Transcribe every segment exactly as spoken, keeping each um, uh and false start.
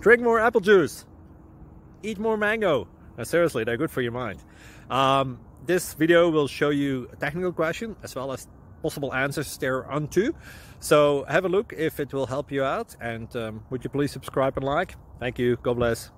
drink more apple juice, eat more mango. No, seriously, they're good for your mind. Um, this video will show you a technical question as well as possible answers thereunto. So have a look if it will help you out, and um, would you please subscribe and like? Thank you. God bless.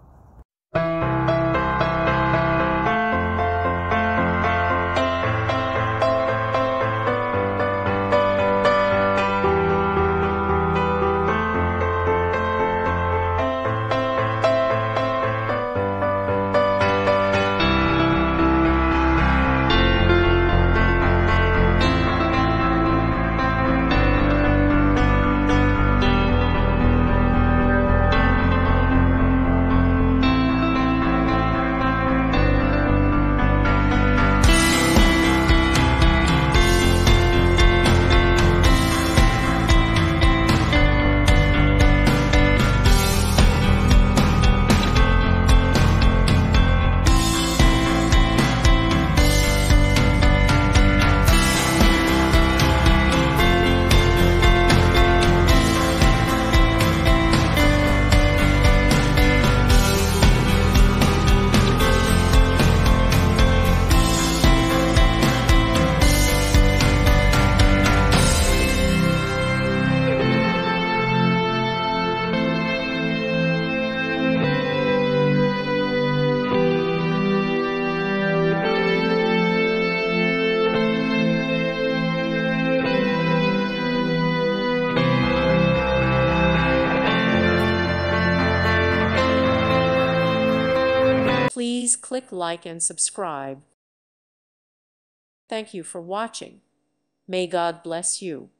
Please click like and subscribe. Thank you for watching. May God bless you.